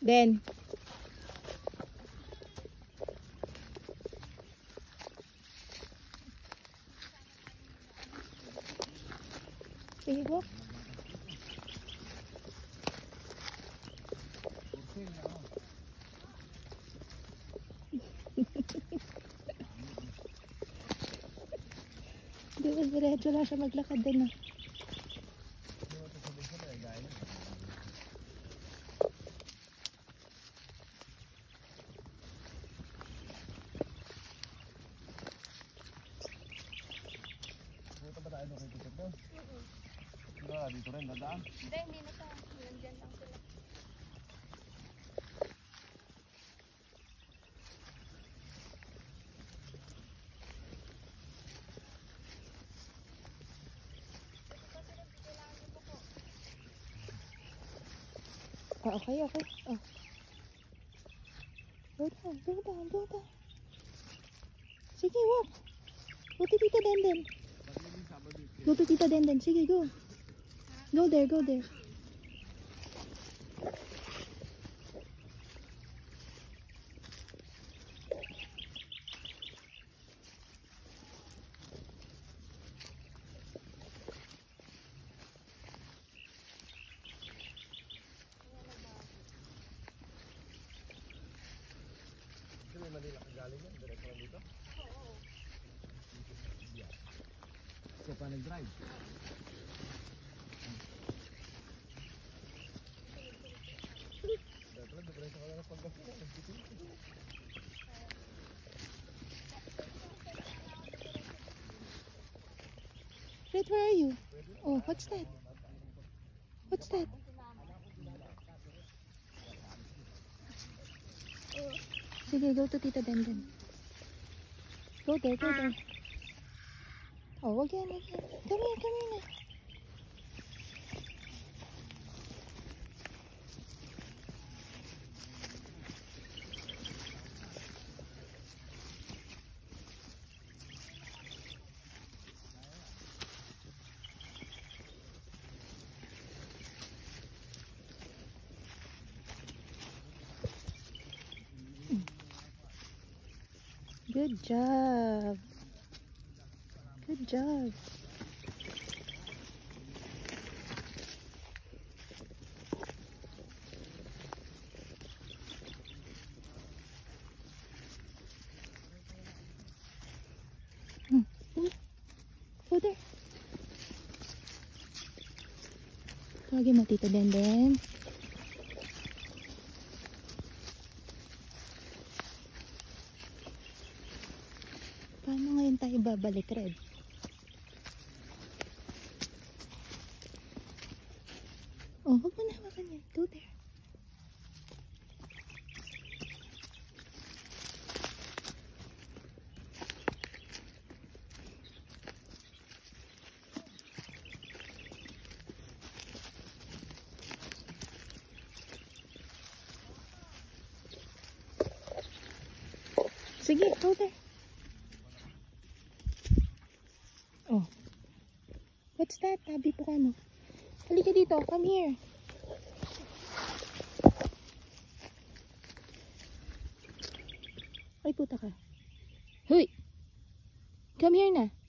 Ben. Sige po. Di ba diretso lang siya maglakad din ah. Dito rin, nadaan? Hindi na to. Nandyan lang sila. Okay. Oh. Go down. Sige, walk. Go to Tita Denden. Go to Tita Denden. Sige, go. Go there. May Manila ka galing yan, diretso lang dito? Oo. So pa nag-drive? Diretso ka lang ng Pangasinan. Fred, where are you? Oh, what's that? Sige, go to Tita Denden. Go there. Oh, again. Come here na. Good job. Go there. Tawagin mo Tita Denden. Paano ngayon tayo babalik, Red? Oh, huwag mo na hawakan yan. Go there. Sige, go there. Oh. What's that? Tabi po ka mo. Halika dito. Come here. Ay, puta ka. Huy! Come here na.